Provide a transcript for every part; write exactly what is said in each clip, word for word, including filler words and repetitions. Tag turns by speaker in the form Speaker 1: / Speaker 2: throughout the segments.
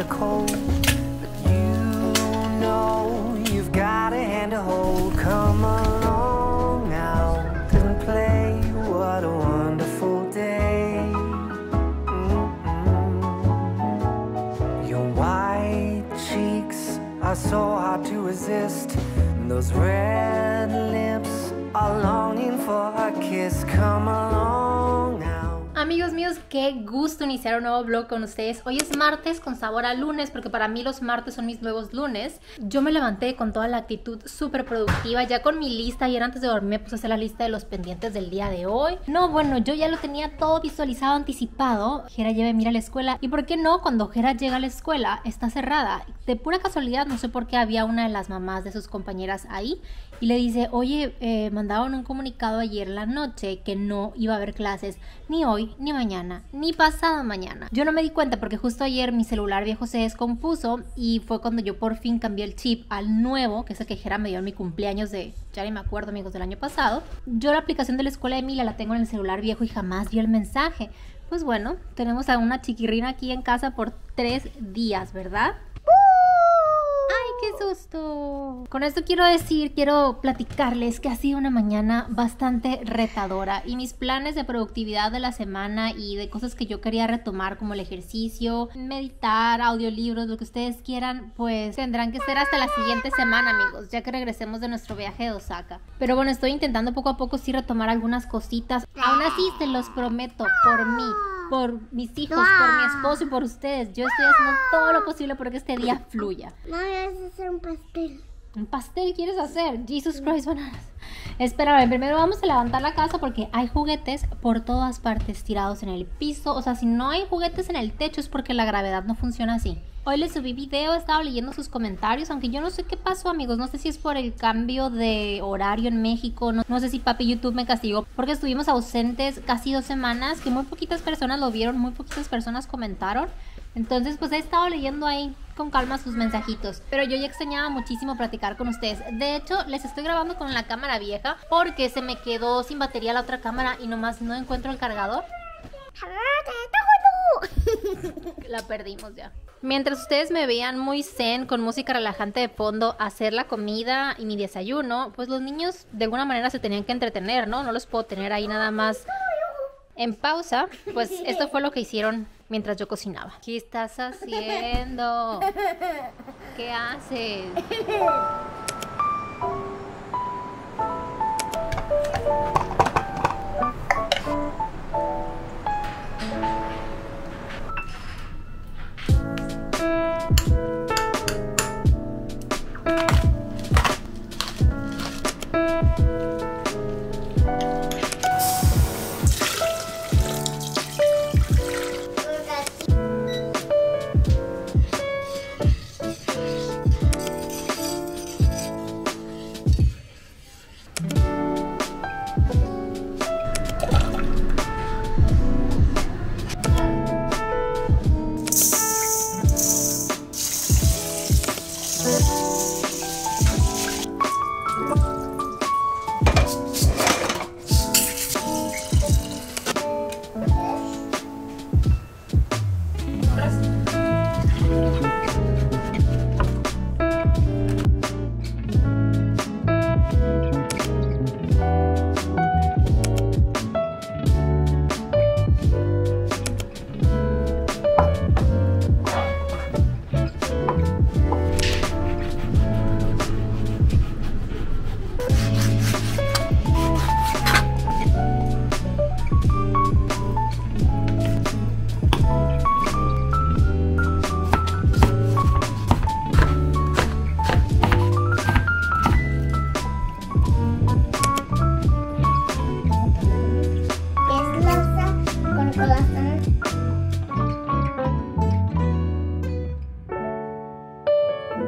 Speaker 1: the cold, but you know you've got a hand to hold. Come along out and play. What a wonderful day. Mm-mm. Your white cheeks are so hard to resist. Those red lips are longing for a kiss. Come along now.
Speaker 2: Amigos míos, qué gusto iniciar un nuevo vlog con ustedes. Hoy es martes con sabor a lunes, porque para mí los martes son mis nuevos lunes. Yo me levanté con toda la actitud súper productiva, ya con mi lista. Ayer antes de dormir me puse a hacer la lista de los pendientes del día de hoy. No, bueno, yo ya lo tenía todo visualizado, anticipado. Jera lleva Mira a la escuela. ¿Y por qué no? Cuando Jera llega a la escuela, está cerrada. De pura casualidad, no sé por qué, había una de las mamás de sus compañeras ahí y le dice, oye, eh, mandaron un comunicado ayer en la noche que no iba a haber clases ni hoy, ni mañana, ni pasado mañana. Yo no me di cuenta porque justo ayer mi celular viejo se descompuso y fue cuando yo por fin cambié el chip al nuevo, que es el que Jera me dio en mi cumpleaños de, ya ni me acuerdo, amigos, del año pasado. Yo la aplicación de la escuela de Mila la tengo en el celular viejo y jamás vi el mensaje. Pues bueno, tenemos a una chiquirrina aquí en casa por tres días, ¿verdad? ¡Qué susto! Con esto quiero decir, quiero platicarles que ha sido una mañana bastante retadora y mis planes de productividad de la semana y de cosas que yo quería retomar como el ejercicio, meditar, audiolibros, lo que ustedes quieran, pues tendrán que ser hasta la siguiente semana, amigos, ya que regresemos de nuestro viaje de Osaka. Pero bueno, estoy intentando poco a poco sí retomar algunas cositas. Aún así, se los prometo, por mí, por mis hijos, por mi esposo y por ustedes, yo estoy haciendo todo lo posible porque este día fluya.
Speaker 3: No, voy a hacer un pastel.
Speaker 2: ¿Un pastel quieres hacer? Jesus Christ, bananas. Espera, primero vamos a levantar la casa porque hay juguetes por todas partes tirados en el piso. O sea, si no hay juguetes en el techo es porque la gravedad no funciona así. Hoy les subí video, he estado leyendo sus comentarios, aunque yo no sé qué pasó, amigos. No sé si es por el cambio de horario en México, no, no sé si papi YouTube me castigó porque estuvimos ausentes casi dos semanas, que muy poquitas personas lo vieron, muy poquitas personas comentaron. Entonces pues he estado leyendo ahí con calma sus mensajitos, pero yo ya extrañaba muchísimo platicar con ustedes. De hecho, les estoy grabando con la cámara vieja porque se me quedó sin batería la otra cámara y nomás no encuentro el cargador. La perdimos ya. Mientras ustedes me veían muy zen, con música relajante de fondo, hacer la comida y mi desayuno, pues los niños de alguna manera se tenían que entretener, ¿no? No los puedo tener ahí nada más en pausa. Pues esto fue lo que hicieron mientras yo cocinaba. ¿Qué estás haciendo? ¿Qué haces?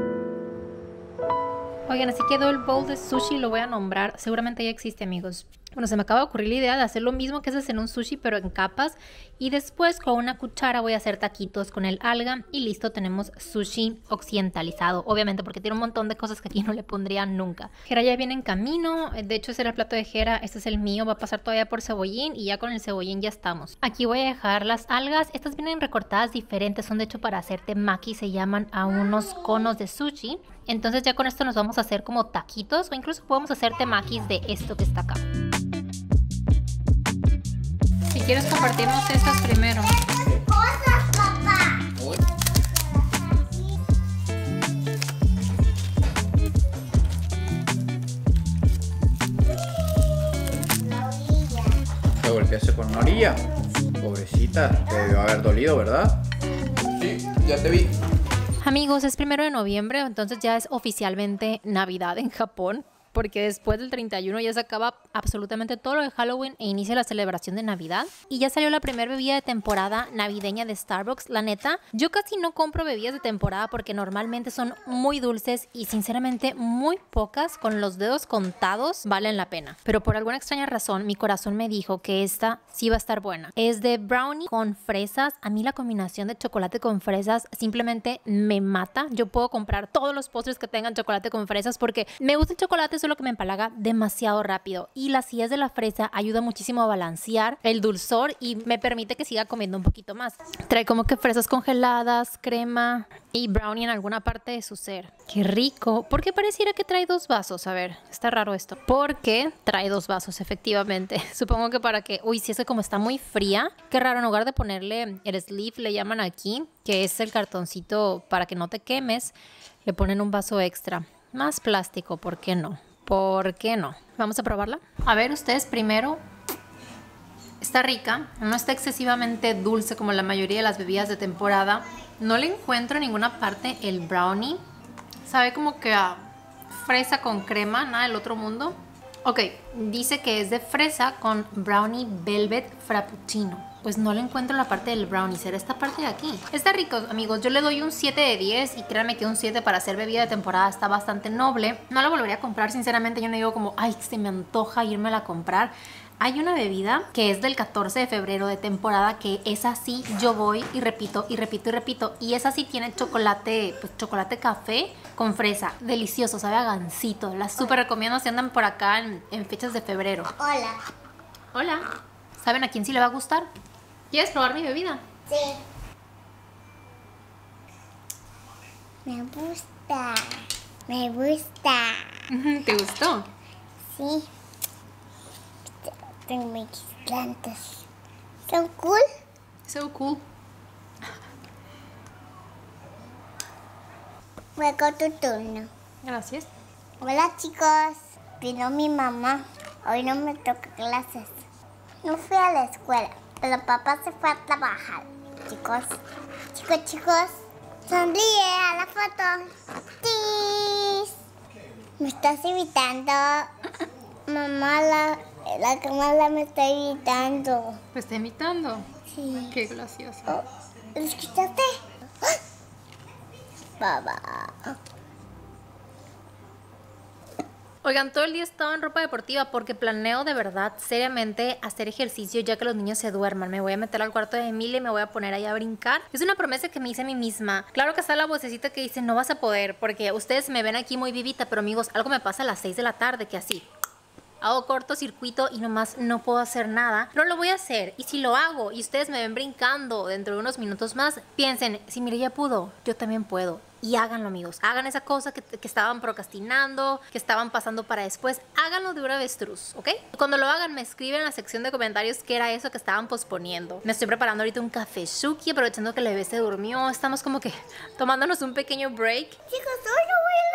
Speaker 2: Oigan, así quedó el bowl de sushi, lo voy a nombrar. Seguramente ya existe, amigos. Bueno, se me acaba de ocurrir la idea de hacer lo mismo que haces en un sushi, pero en capas. Y después con una cuchara voy a hacer taquitos con el alga. Y listo, tenemos sushi occidentalizado. Obviamente porque tiene un montón de cosas que aquí no le pondría nunca. Jera ya viene en camino. De hecho, ese era el plato de Jera. Este es el mío. Va a pasar todavía por cebollín. Y ya con el cebollín ya estamos. Aquí voy a dejar las algas. Estas vienen recortadas diferentes. Son de hecho para hacer temaki. Se llaman a unos conos de sushi. Entonces ya con esto nos vamos a hacer como taquitos. O incluso podemos hacer temakis de esto que está acá. Si quieres compartimos estas primero.
Speaker 3: Cosas, papá. La orilla.
Speaker 4: ¿Te golpeaste con una orilla? Pobrecita, te debió haber dolido, ¿verdad? Sí, ya te vi.
Speaker 2: Amigos, es primero de noviembre, entonces ya es oficialmente Navidad en Japón. Porque después del treinta y uno ya se acaba absolutamente todo lo de Halloween e inicia la celebración de Navidad. Y ya salió la primera bebida de temporada navideña de Starbucks. La neta, yo casi no compro bebidas de temporada porque normalmente son muy dulces y sinceramente muy pocas, con los dedos contados, valen la pena. Pero por alguna extraña razón, mi corazón me dijo que esta sí va a estar buena. Es de brownie con fresas. A mí la combinación de chocolate con fresas simplemente me mata. Yo puedo comprar todos los postres que tengan chocolate con fresas porque me gusta el chocolate, solo que me empalaga demasiado rápido. Y la acidez de la fresa ayuda muchísimo a balancear el dulzor y me permite que siga comiendo un poquito más. Trae como que fresas congeladas, crema y brownie en alguna parte de su ser. ¡Qué rico! ¿Por qué pareciera que trae dos vasos? A ver, está raro esto. Porque trae dos vasos, efectivamente. Supongo que para que... Uy, si es que como está muy fría. Qué raro, en lugar de ponerle el sleeve, le llaman aquí, que es el cartoncito para que no te quemes, le ponen un vaso extra. Más plástico, ¿por qué no? ¿Por qué no? Vamos a probarla. A ver, ustedes primero. Está rica. No está excesivamente dulce como la mayoría de las bebidas de temporada. No le encuentro en ninguna parte el brownie. Sabe como que a fresa con crema, nada del otro mundo. Ok, dice que es de fresa con brownie velvet frappuccino. Pues no le encuentro la parte del brownie, será esta parte de aquí. Está rico, amigos, yo le doy un siete de diez y créanme que un siete para hacer bebida de temporada está bastante noble. No la volvería a comprar, sinceramente, yo no digo como, ay, se me antoja irme a comprar. Hay una bebida que es del catorce de febrero de temporada que es así, yo voy y repito y repito y repito. Y esa sí tiene chocolate, pues chocolate café con fresa. Delicioso, sabe a gansito. La súper recomiendo si andan por acá en, en fechas de febrero.
Speaker 3: Hola.
Speaker 2: Hola. ¿Saben a quién sí le va a gustar? ¿Quieres probar mi bebida?
Speaker 3: Sí. Me gusta. Me gusta.
Speaker 2: ¿Te gustó?
Speaker 3: Sí. Tengo mis plantas. ¿Son cool?
Speaker 2: So cool.
Speaker 3: Luego tu turno.
Speaker 2: Gracias.
Speaker 3: Hola, chicos. Vino mi mamá. Hoy no me toca clases. No fui a la escuela, pero papá se fue a trabajar. Chicos, chicos, chicos, sonríe a la foto. ¡Tis! ¿Me estás invitando? Mamá, la, la cámara me está invitando.
Speaker 2: ¿Me está invitando?
Speaker 3: Sí.
Speaker 2: Qué gracioso.
Speaker 3: Oh, ¿lo escuchaste? Papá.
Speaker 2: Oigan, todo el día he estado en ropa deportiva porque planeo de verdad, seriamente, hacer ejercicio ya que los niños se duerman. Me voy a meter al cuarto de Emilia y me voy a poner ahí a brincar. Es una promesa que me hice a mí misma. Claro que está la vocecita que dice, no vas a poder, porque ustedes me ven aquí muy vivita, pero amigos, algo me pasa a las seis de la tarde, que así... hago cortocircuito y nomás no puedo hacer nada. Pero lo voy a hacer. Y si lo hago y ustedes me ven brincando dentro de unos minutos más, piensen, si Mireya pudo, yo también puedo. Y háganlo, amigos. Hagan esa cosa que, que estaban procrastinando, que estaban pasando para después. Háganlo de una avestruz, ¿ok? Cuando lo hagan, me escriben en la sección de comentarios qué era eso que estaban posponiendo. Me estoy preparando ahorita un café Shuki, aprovechando que la bebé se durmió. Estamos como que tomándonos un pequeño break.
Speaker 3: Chicos, hoy no voy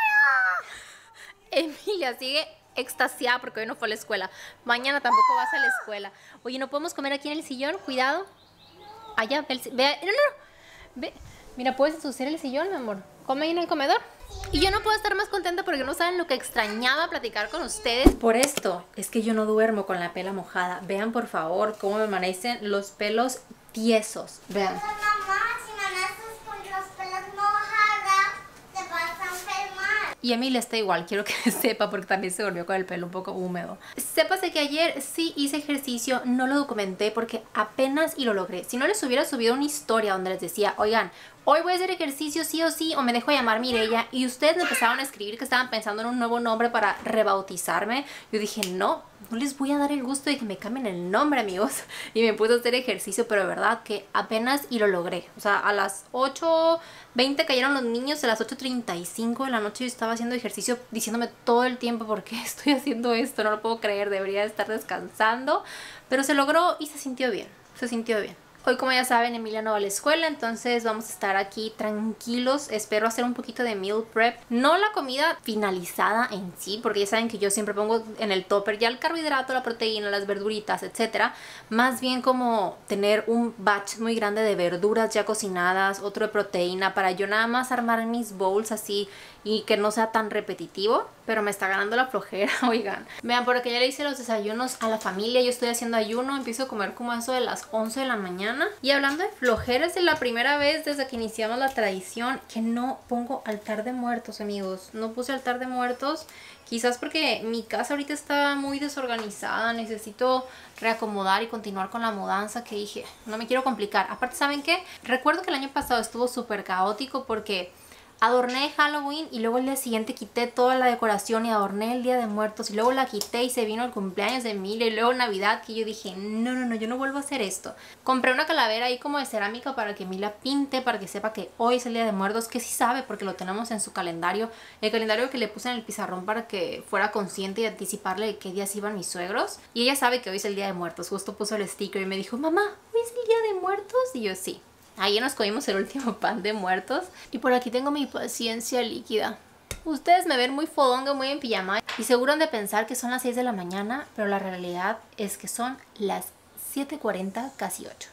Speaker 3: a la escuela.
Speaker 2: Emilia sigue extasiada porque hoy no fue a la escuela. Mañana tampoco vas a la escuela. Oye, ¿no podemos comer aquí en el sillón? Cuidado. Allá, ve, el, ve no, no, no. Ve. Mira, puedes ensuciar el sillón, mi amor. Come ahí en el comedor. Y yo no puedo estar más contenta porque no saben lo que extrañaba platicar con ustedes. Por esto es que yo no duermo con la pela mojada. Vean, por favor, cómo me amanecen los pelos tiesos. Vean.
Speaker 3: Mamá, si amaneces con los pelos mojadas, te vas a enfermar.
Speaker 2: Y a mí le está igual, quiero que sepa porque también se volvió con el pelo un poco húmedo. Sépase que ayer sí hice ejercicio, no lo documenté porque apenas y lo logré. Si no les hubiera subido una historia donde les decía, oigan, hoy voy a hacer ejercicio sí o sí o me dejo llamar Mireya, y ustedes me empezaron a escribir que estaban pensando en un nuevo nombre para rebautizarme, yo dije no, no les voy a dar el gusto de que me cambien el nombre, amigos. Y me puse a hacer ejercicio, pero de verdad que apenas y lo logré. O sea, a las ocho veinte cayeron los niños, a las ocho treinta y cinco de la noche yo estaba haciendo ejercicio diciéndome todo el tiempo ¿por qué estoy haciendo esto? No lo puedo creer, debería estar descansando. Pero se logró y se sintió bien, se sintió bien. Hoy, como ya saben, Emilia no va a la escuela, entonces vamos a estar aquí tranquilos. Espero hacer un poquito de meal prep. No la comida finalizada en sí, porque ya saben que yo siempre pongo en el topper ya el carbohidrato, la proteína, las verduritas, etcétera. Más bien como tener un batch muy grande de verduras ya cocinadas, otro de proteína, para yo nada más armar mis bowls así y que no sea tan repetitivo. Pero me está ganando la flojera, oigan. Vean, por aquí ya le hice los desayunos a la familia. Yo estoy haciendo ayuno, empiezo a comer como eso de las once de la mañana. Y hablando de flojeras, es la primera vez desde que iniciamos la tradición que no pongo altar de muertos, amigos. No puse altar de muertos. Quizás porque mi casa ahorita está muy desorganizada. Necesito reacomodar y continuar con la mudanza, que dije, no me quiero complicar. Aparte, ¿saben qué? Recuerdo que el año pasado estuvo súper caótico porque adorné Halloween y luego el día siguiente quité toda la decoración y adorné el Día de Muertos y luego la quité y se vino el cumpleaños de Emilia y luego Navidad, que yo dije no, no, no, yo no vuelvo a hacer esto. Compré una calavera ahí como de cerámica para que Emilia pinte, para que sepa que hoy es el Día de Muertos, que sí sabe porque lo tenemos en su calendario, el calendario que le puse en el pizarrón para que fuera consciente y anticiparle qué días iban mis suegros. Y ella sabe que hoy es el Día de Muertos, justo puso el sticker y me dijo, mamá, ¿hoy es el Día de Muertos? Y yo sí. Ahí nos comimos el último pan de muertos. Y por aquí tengo mi paciencia líquida. Ustedes me ven muy fodonga, muy en pijama. Y seguro han de pensar que son las seis de la mañana. Pero la realidad es que son las siete cuarenta, casi ocho.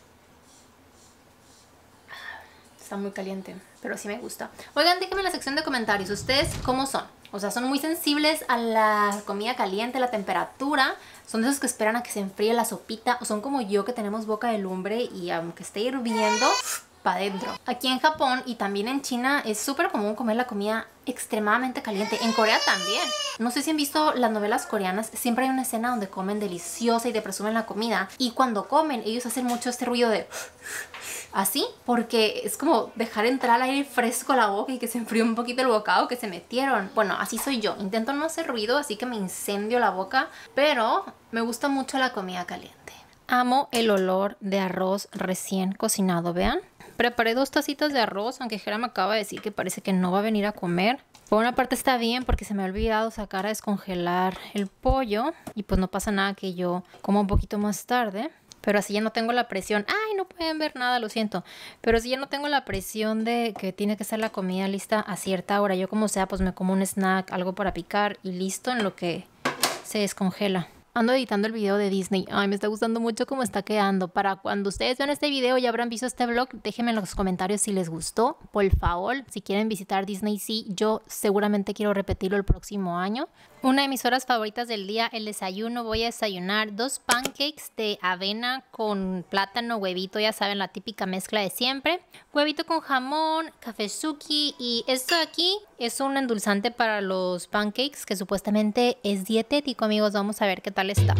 Speaker 2: Está muy caliente, pero sí me gusta. Oigan, déjenme en la sección de comentarios. ¿Ustedes cómo son? O sea, ¿son muy sensibles a la comida caliente, a la temperatura? ¿Son de esos que esperan a que se enfríe la sopita? ¿O son como yo, que tenemos boca de lumbre y aunque esté hirviendo, para adentro? Aquí en Japón y también en China es súper común comer la comida extremadamente caliente. En Corea también. No sé si han visto las novelas coreanas. Siempre hay una escena donde comen deliciosa y te presumen la comida. Y cuando comen, ellos hacen mucho este ruido de... así, porque es como dejar entrar el aire fresco a la boca y que se enfríe un poquito el bocado que se metieron. Bueno, así soy yo. Intento no hacer ruido, así que me incendio la boca. Pero me gusta mucho la comida caliente. Amo el olor de arroz recién cocinado, vean. Preparé dos tacitas de arroz, aunque Jera me acaba de decir que parece que no va a venir a comer. Por una parte está bien porque se me ha olvidado sacar a descongelar el pollo. Y pues no pasa nada que yo coma un poquito más tarde. Pero así ya no tengo la presión. Ay, no pueden ver nada, lo siento. Pero así ya no tengo la presión de que tiene que estar la comida lista a cierta hora. Yo como sea, pues me como un snack, algo para picar y listo en lo que se descongela. Ando editando el video de Disney. Ay, me está gustando mucho cómo está quedando. Para cuando ustedes vean este video y habrán visto este vlog, déjenme en los comentarios si les gustó. Por favor, si quieren visitar Disney Sea, yo seguramente quiero repetirlo el próximo año. Una de mis horas favoritas del día, el desayuno. Voy a desayunar dos pancakes de avena con plátano, huevito, ya saben, la típica mezcla de siempre. Huevito con jamón, cafezuki, y esto de aquí es un endulzante para los pancakes que supuestamente es dietético, amigos. Vamos a ver qué tal está.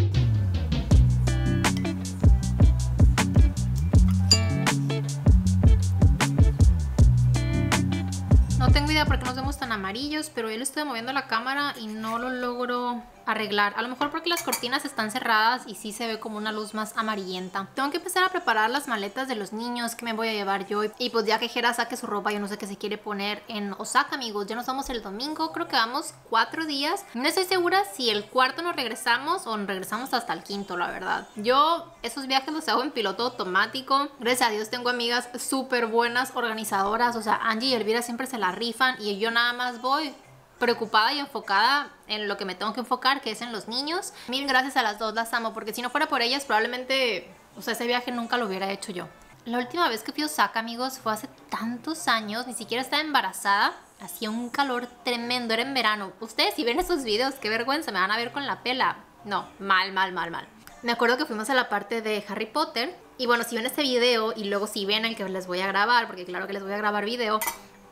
Speaker 2: No tengo idea por qué nos vemos tan amarillos, pero yo le estoy moviendo la cámara y no lo logro arreglar. A lo mejor porque las cortinas están cerradas y sí se ve como una luz más amarillenta. Tengo que empezar a preparar las maletas de los niños que me voy a llevar yo. Y pues ya que Jera saque su ropa, yo no sé qué se quiere poner en Osaka, amigos. Ya nos vamos el domingo, creo que vamos cuatro días. No estoy segura si el cuarto nos regresamos o nos regresamos hasta el quinto, la verdad. Yo esos viajes los hago en piloto automático. Gracias a Dios tengo amigas súper buenas organizadoras. O sea, Angie y Elvira siempre se la rifan y yo nada más voy preocupada y enfocada en lo que me tengo que enfocar, que es en los niños. Mil gracias a las dos, las amo, porque si no fuera por ellas probablemente, o sea, ese viaje nunca lo hubiera hecho yo. La última vez que fui a Osaka, amigos, fue hace tantos años, ni siquiera estaba embarazada. Hacía un calor tremendo, era en verano. Ustedes si ven esos videos, qué vergüenza, me van a ver con la pela. No, mal, mal, mal, mal. Me acuerdo que fuimos a la parte de Harry Potter. Y bueno, si ven este video y luego si ven el que les voy a grabar, porque claro que les voy a grabar video,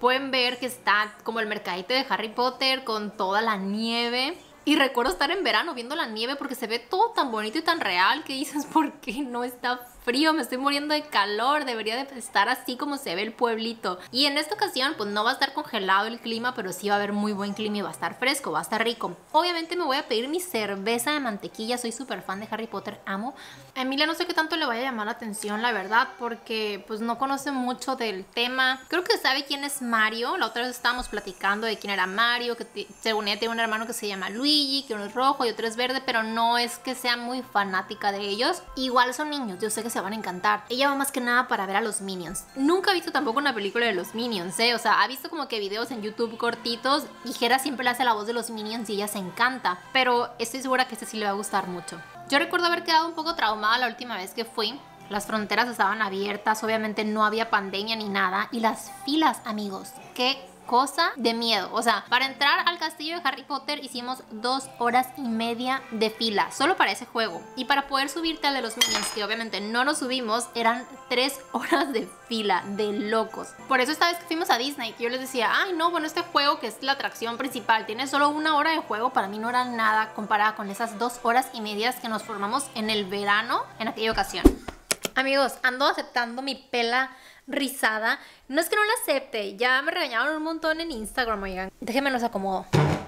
Speaker 2: pueden ver que está como el mercadito de Harry Potter con toda la nieve. Y recuerdo estar en verano viendo la nieve porque se ve todo tan bonito y tan real que dices, ¿por qué no está frío? Me estoy muriendo de calor, debería de estar así como se ve el pueblito. Y en esta ocasión pues no va a estar congelado el clima, pero sí va a haber muy buen clima y va a estar fresco, va a estar rico. Obviamente me voy a pedir mi cerveza de mantequilla, soy súper fan de Harry Potter, amo. A Emilia no sé qué tanto le vaya a llamar la atención, la verdad, porque pues no conoce mucho del tema. Creo que sabe quién es Mario, la otra vez estábamos platicando de quién era Mario, que según ella tiene un hermano que se llama Luigi, que uno es rojo y otro es verde, pero no es que sea muy fanática de ellos. Igual son niños, yo sé que se van a encantar. Ella va más que nada para ver a los Minions. Nunca ha visto tampoco una película de los Minions, ¿eh? O sea, ha visto como que videos en YouTube cortitos y Jera siempre le hace la voz de los Minions y ella se encanta. Pero estoy segura que este sí le va a gustar mucho. Yo recuerdo haber quedado un poco traumada la última vez que fui. Las fronteras estaban abiertas, obviamente no había pandemia ni nada. Y las filas, amigos, qué cosa de miedo. O sea, para entrar al castillo de Harry Potter hicimos dos horas y media de fila, solo para ese juego. Y para poder subirte al de los Minions, que obviamente no nos subimos, eran tres horas de fila, de locos. Por eso esta vez que fuimos a Disney, yo les decía, ay no, bueno, este juego que es la atracción principal, tiene solo una hora de juego, para mí no era nada comparada con esas dos horas y medias que nos formamos en el verano en aquella ocasión. Amigos, ando aceptando mi pela rizada. No es que no la acepte, ya me regañaron un montón en Instagram, oigan. Déjenme los acomodo.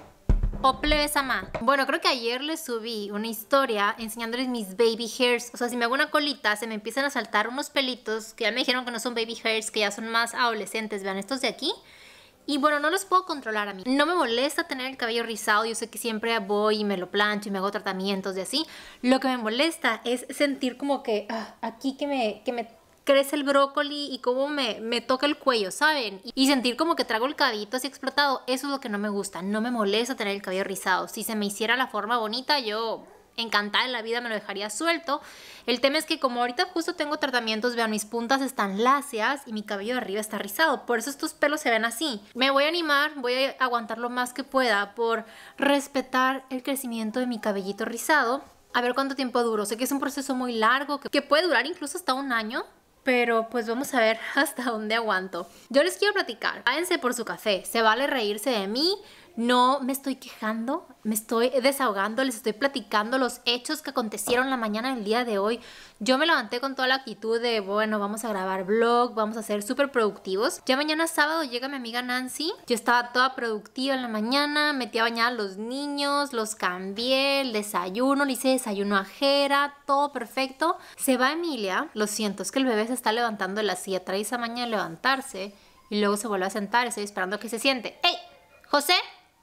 Speaker 2: Ople besama. Bueno, creo que ayer les subí una historia enseñándoles mis baby hairs. O sea, si me hago una colita, se me empiezan a saltar unos pelitos que ya me dijeron que no son baby hairs, que ya son más adolescentes. Vean, estos de aquí. Y bueno, no los puedo controlar a mí. No me molesta tener el cabello rizado. Yo sé que siempre voy y me lo plancho y me hago tratamientos de así. Lo que me molesta es sentir como que ah, aquí que me, que me crece el brócoli y como me, me toca el cuello, ¿saben? Y sentir como que traigo el cabellito así explotado. Eso es lo que no me gusta. No me molesta tener el cabello rizado. Si se me hiciera la forma bonita, yo encantada en la vida me lo dejaría suelto. El tema es que como ahorita justo tengo tratamientos, vean, mis puntas están lacias y mi cabello de arriba está rizado. Por eso estos pelos se ven así. Me voy a animar, voy a aguantar lo más que pueda por respetar el crecimiento de mi cabellito rizado. A ver cuánto tiempo duro. Sé que es un proceso muy largo, que puede durar incluso hasta un año. Pero pues vamos a ver hasta dónde aguanto. Yo les quiero platicar. Váyanse por su café. Se vale reírse de mí. No me estoy quejando, me estoy desahogando, les estoy platicando los hechos que acontecieron la mañana del día de hoy. Yo me levanté con toda la actitud de, bueno, vamos a grabar vlog, vamos a ser súper productivos. Ya mañana sábado llega mi amiga Nancy. Yo estaba toda productiva en la mañana, metí a bañar a los niños, los cambié, el desayuno, le hice desayuno a Jera, todo perfecto. Se va Emilia, lo siento, es que el bebé se está levantando de la silla, trae esa mañana de levantarse y luego se vuelve a sentar, estoy esperando a que se siente. ¡Ey! ¿José?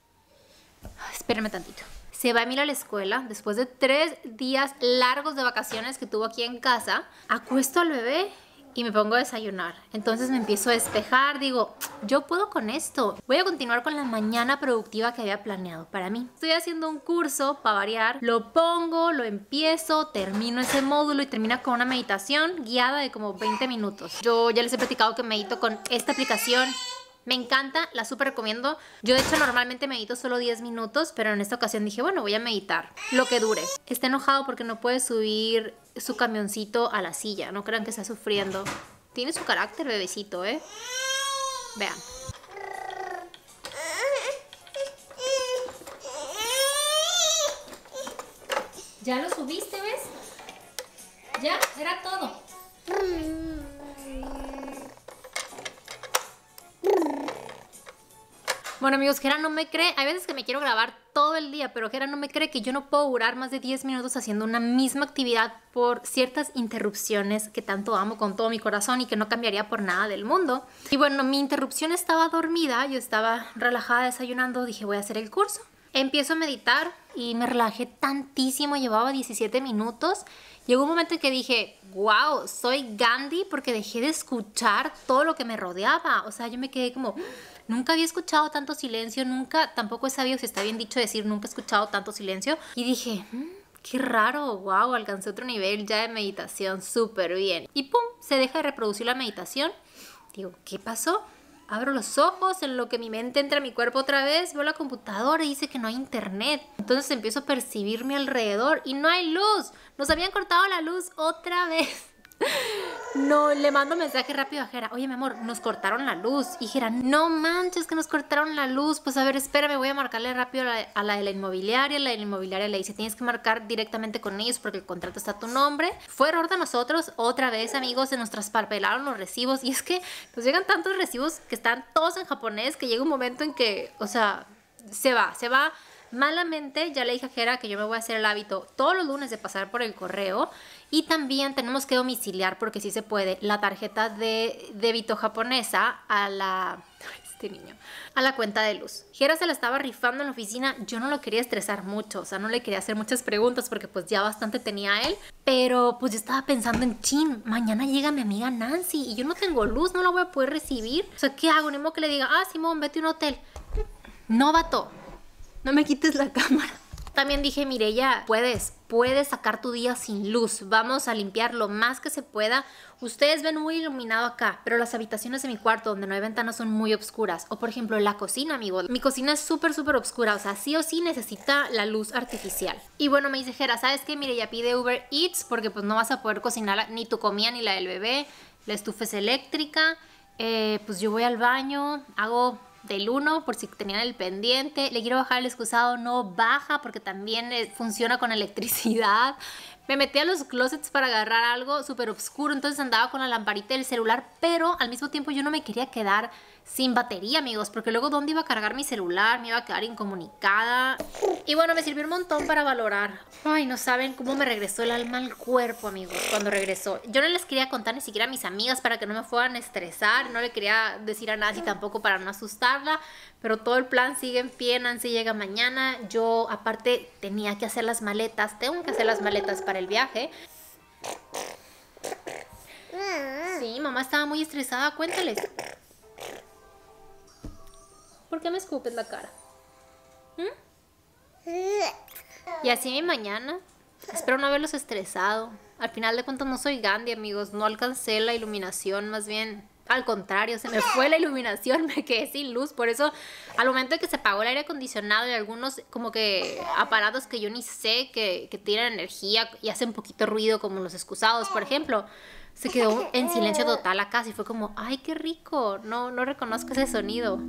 Speaker 2: Espérame tantito. Se va a Emilia a la escuela después de tres días largos de vacaciones que tuvo aquí en casa. Acuesto al bebé y me pongo a desayunar. Entonces me empiezo a despejar. Digo, yo puedo con esto. Voy a continuar con la mañana productiva que había planeado para mí. Estoy haciendo un curso para variar. Lo pongo, lo empiezo, termino ese módulo y termina con una meditación guiada de como veinte minutos. Yo ya les he platicado que medito con esta aplicación. Me encanta, la súper recomiendo. Yo de hecho normalmente medito solo diez minutos, pero en esta ocasión dije, bueno, voy a meditar lo que dure. Está enojado porque no puede subir su camioncito a la silla. No crean que está sufriendo. Tiene su carácter, bebecito, ¿eh? Vean. ¿Ya lo subiste, ves? Ya, era todo. Bueno, amigos, Jera no me cree. Hay veces que me quiero grabar todo el día, pero Jera no me cree que yo no puedo durar más de diez minutos haciendo una misma actividad por ciertas interrupciones que tanto amo con todo mi corazón y que no cambiaría por nada del mundo. Y bueno, mi interrupción estaba dormida, yo estaba relajada desayunando, dije voy a hacer el curso. Empiezo a meditar y me relajé tantísimo, llevaba diecisiete minutos. Llegó un momento en que dije, wow, soy Gandhi porque dejé de escuchar todo lo que me rodeaba. O sea, yo me quedé como, nunca había escuchado tanto silencio, nunca, tampoco he sabido si está bien dicho decir, nunca he escuchado tanto silencio. Y dije, mmm, qué raro, wow, alcancé otro nivel ya de meditación, súper bien. Y pum, se deja de reproducir la meditación. Digo, ¿qué pasó? Abro los ojos, en lo que mi mente entra a mi cuerpo otra vez, veo la computadora y dice que no hay internet. Entonces empiezo a percibir mi alrededor y no hay luz. Nos habían cortado la luz otra vez. No, le mando mensaje rápido a Jera. Oye, mi amor, nos cortaron la luz. Y Jera, no manches que nos cortaron la luz. Pues a ver, espérame, voy a marcarle rápido a la, a la de la inmobiliaria. La de la inmobiliaria le dice, tienes que marcar directamente con ellos porque el contrato está a tu nombre. Fue error de nosotros. Otra vez, amigos, se nos traspapelaron los recibos. Y es que nos llegan tantos recibos que están todos en japonés que llega un momento en que, o sea, se va, se va. Malamente ya le dije a Jera que yo me voy a hacer el hábito todos los lunes de pasar por el correo. Y también tenemos que domiciliar, porque sí se puede, la tarjeta de débito japonesa a la... Este niño. A la cuenta de luz. Jera se la estaba rifando en la oficina. Yo no lo quería estresar mucho. O sea, no le quería hacer muchas preguntas porque pues ya bastante tenía él. Pero pues yo estaba pensando en chin. Mañana llega mi amiga Nancy y yo no tengo luz. No la voy a poder recibir. O sea, ¿qué hago? Ni modo que le diga, ah, Simón, vete a un hotel. No, vato. No me quites la cámara. También dije, Mireya, puedes, puedes sacar tu día sin luz. Vamos a limpiar lo más que se pueda. Ustedes ven muy iluminado acá, pero las habitaciones de mi cuarto donde no hay ventanas son muy oscuras. O por ejemplo, la cocina, amigo. Mi cocina es súper, súper oscura. O sea, sí o sí necesita la luz artificial. Y bueno, me dice Jera, ¿sabes qué? Mireya, pide Uber Eats porque pues no vas a poder cocinar ni tu comida ni la del bebé. La estufa es eléctrica. Eh, pues yo voy al baño, hago... del uno, por si tenían el pendiente. Le quiero bajar el excusado, no baja porque también funciona con electricidad. Me metí a los closets para agarrar algo súper oscuro, entonces andaba con la lamparita del celular, pero al mismo tiempo yo no me quería quedar sin batería, amigos, porque luego ¿dónde iba a cargar mi celular? Me iba a quedar incomunicada. Y bueno, me sirvió un montón para valorar. Ay, no saben cómo me regresó el alma al cuerpo, amigos, cuando regresó. Yo no les quería contar ni siquiera a mis amigas para que no me fueran a estresar. No le quería decir a Nancy tampoco para no asustarla. Pero todo el plan sigue en pie. Nancy llega mañana. Yo, aparte, tenía que hacer las maletas. Tengo que hacer las maletas para el viaje. Sí, mamá estaba muy estresada. Cuéntales. ¿Por qué me escupes la cara? ¿Mm? Y así mi mañana. Espero no haberlos estresado. Al final de cuentas no soy Gandhi, amigos. No alcancé la iluminación, más bien al contrario, se me fue la iluminación, me quedé sin luz. Por eso, al momento de que se apagó el aire acondicionado y algunos como que aparatos que yo ni sé que, que tiran energía y hacen poquito ruido, como los excusados, por ejemplo, se quedó en silencio total la casa y fue como, ay, qué rico. No, no reconozco ese sonido.